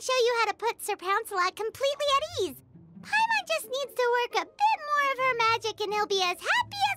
show you how to put Sir Pouncelot completely at ease. Paimon just needs to work a bit more of her magic and he'll be as happy